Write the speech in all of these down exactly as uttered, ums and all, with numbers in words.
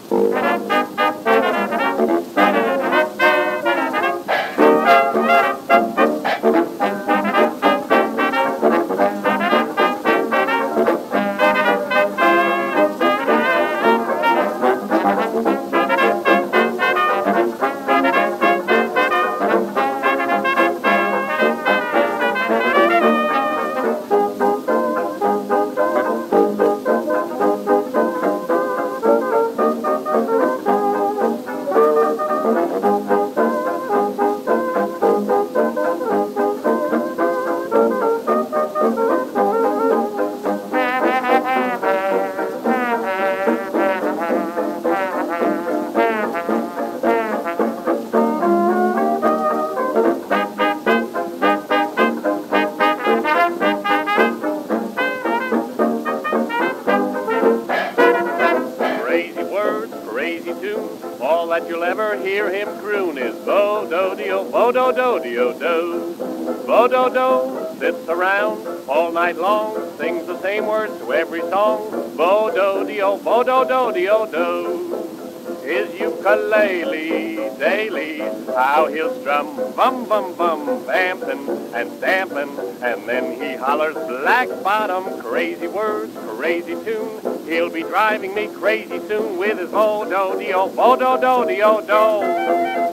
That you'll ever hear him croon is bo-do-de-o, bo-do-do-de-o-do. Bo-do-do sits around all night long, sings the same words to every song. Bo-do-de-o, bo-do-do-de-o-do. His ukulele daily, how he'll strum, bum bum bum, vamping and stamping, and then he hollers black bottom, crazy words, crazy tune. He'll be driving me crazy soon with his bo-do-de-o, bo-do-do-de-o-do.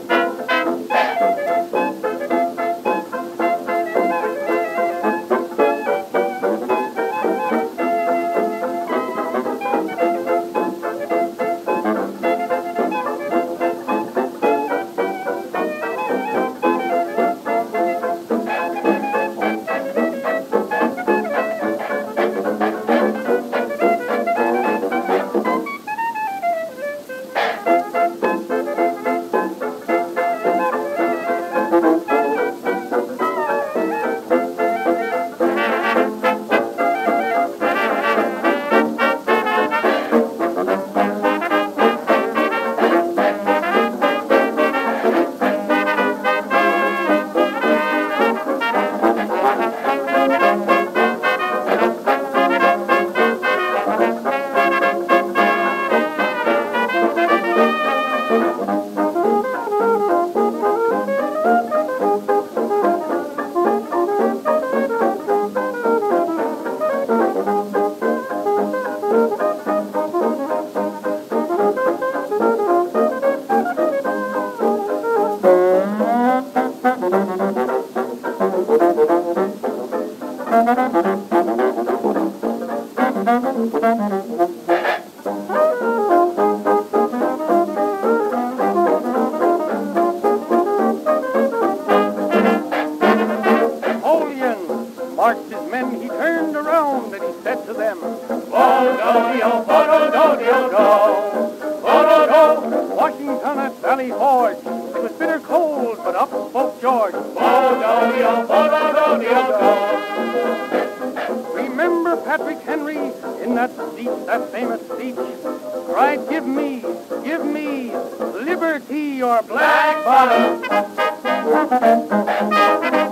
Give me, give me liberty or black bottom.